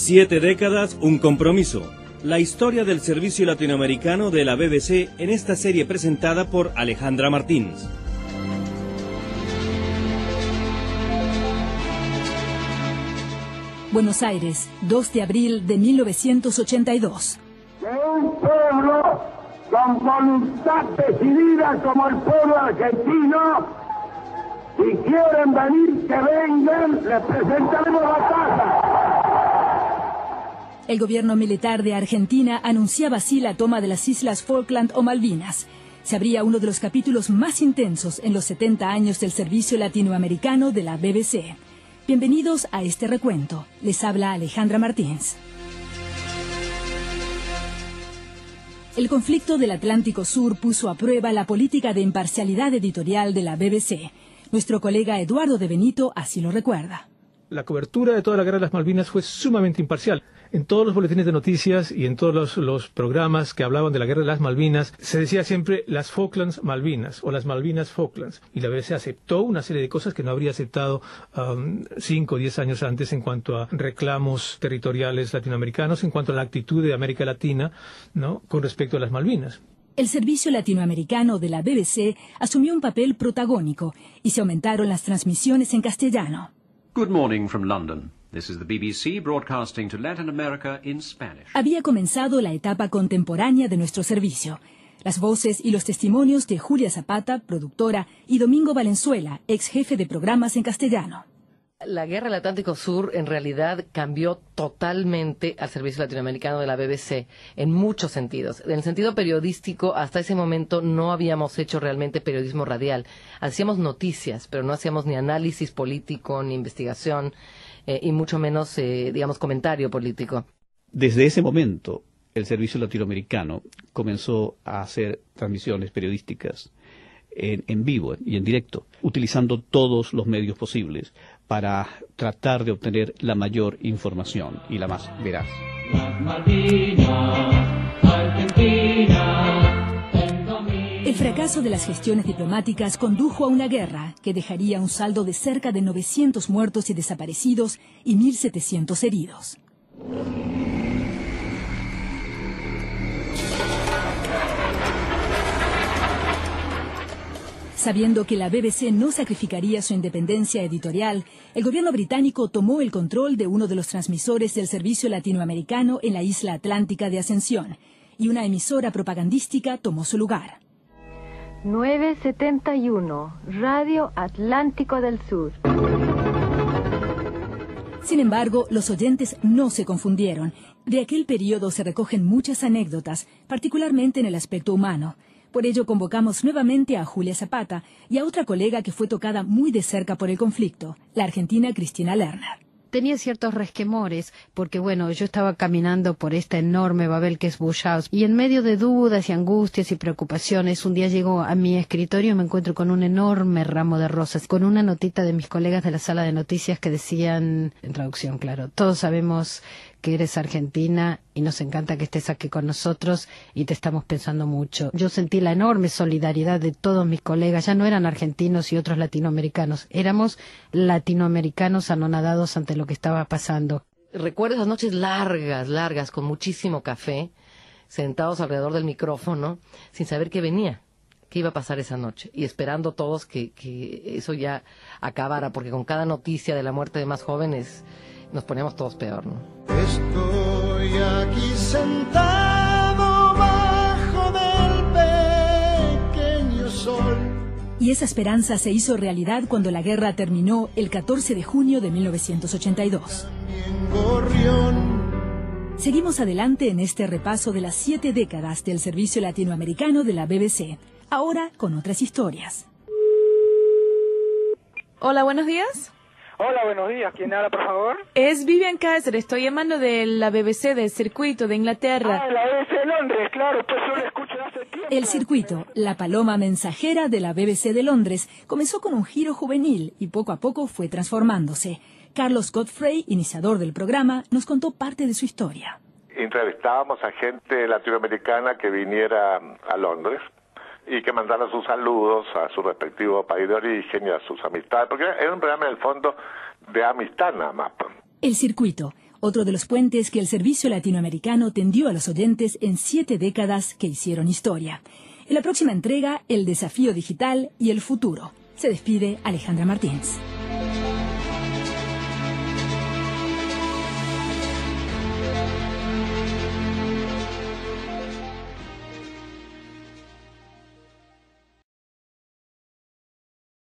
7 décadas, un compromiso. La historia del servicio latinoamericano de la BBC en esta serie presentada por Alejandra Martins. Buenos Aires, 2 de abril de 1982. Que un pueblo con voluntad decidida como el pueblo argentino, si quieren venir, que vengan, les presentaremos la casa. El gobierno militar de Argentina anunciaba así la toma de las Islas Falkland o Malvinas. Se abría uno de los capítulos más intensos en los 70 años del servicio latinoamericano de la BBC. Bienvenidos a este recuento. Les habla Alejandra Martins. El conflicto del Atlántico Sur puso a prueba la política de imparcialidad editorial de la BBC. Nuestro colega Eduardo de Benito así lo recuerda. La cobertura de toda la guerra de las Malvinas fue sumamente imparcial. En todos los boletines de noticias y en todos los programas que hablaban de la guerra de las Malvinas, se decía siempre las Falklands Malvinas o las Malvinas Falklands. Y la BBC aceptó una serie de cosas que no habría aceptado 5 o 10 años antes en cuanto a reclamos territoriales latinoamericanos, en cuanto a la actitud de América Latina, ¿no?, con respecto a las Malvinas. El servicio latinoamericano de la BBC asumió un papel protagónico y se aumentaron las transmisiones en castellano. Good morning from London. This is the BBC broadcasting to Latin America in Spanish. Había comenzado la etapa contemporánea de nuestro servicio. Las voces y los testimonios de Julia Zapata, productora, y Domingo Valenzuela, ex jefe de programas en castellano. La guerra del Atlántico Sur en realidad cambió totalmente al servicio latinoamericano de la BBC en muchos sentidos. En el sentido periodístico, hasta ese momento no habíamos hecho realmente periodismo radial. Hacíamos noticias, pero no hacíamos ni análisis político, ni investigación, y mucho menos, digamos, comentario político. Desde ese momento, el servicio latinoamericano comenzó a hacer transmisiones periodísticas en vivo y en directo, utilizando todos los medios posibles para tratar de obtener la mayor información y la más veraz. Las Malvinas, Argentina, el fracaso de las gestiones diplomáticas condujo a una guerra que dejaría un saldo de cerca de 900 muertos y desaparecidos y 1.700 heridos. Sabiendo que la BBC no sacrificaría su independencia editorial, el gobierno británico tomó el control de uno de los transmisores del servicio latinoamericano en la isla atlántica de Ascensión, y una emisora propagandística tomó su lugar. 971, Radio Atlántico del Sur. Sin embargo, los oyentes no se confundieron. De aquel periodo se recogen muchas anécdotas, particularmente en el aspecto humano. Por ello convocamos nuevamente a Julia Zapata y a otra colega que fue tocada muy de cerca por el conflicto, la argentina Cristina Lerner. Tenía ciertos resquemores, porque bueno, yo estaba caminando por esta enorme Babel que es Bush House, y en medio de dudas y angustias y preocupaciones, un día llego a mi escritorio y me encuentro con un enorme ramo de rosas, con una notita de mis colegas de la sala de noticias que decían, en traducción, claro, todos sabemos que eres argentina y nos encanta que estés aquí con nosotros y te estamos pensando mucho. Yo sentí la enorme solidaridad de todos mis colegas, ya no eran argentinos y otros latinoamericanos, éramos latinoamericanos anonadados ante lo que estaba pasando. Recuerdo esas noches largas, con muchísimo café, sentados alrededor del micrófono, sin saber qué venía, qué iba a pasar esa noche, y esperando todos que eso ya acabara, porque con cada noticia de la muerte de más jóvenes nos poníamos todos peor, ¿no? Estoy aquí sentado bajo del pequeño sol. Y esa esperanza se hizo realidad cuando la guerra terminó el 14 de junio de 1982. Seguimos adelante en este repaso de las 7 décadas del servicio latinoamericano de la BBC, ahora con otras historias. Hola, buenos días. Hola, buenos días. ¿Quién habla, por favor? Es Vivian Cáceres. Estoy llamando de la BBC, del circuito de Inglaterra. Ah, la BBC de Londres, claro. Pues yo la escucho hace tiempo. El circuito, la paloma mensajera de la BBC de Londres, comenzó con un giro juvenil y poco a poco fue transformándose. Carlos Godfrey, iniciador del programa, nos contó parte de su historia. Entrevistábamos a gente latinoamericana que viniera a Londres y que mandara sus saludos a su respectivo país de origen y a sus amistades, porque era un programa en el fondo de amistad nada más. El circuito, otro de los puentes que el servicio latinoamericano tendió a los oyentes en 7 décadas que hicieron historia. En la próxima entrega, el desafío digital y el futuro. Se despide Alejandra Martínez.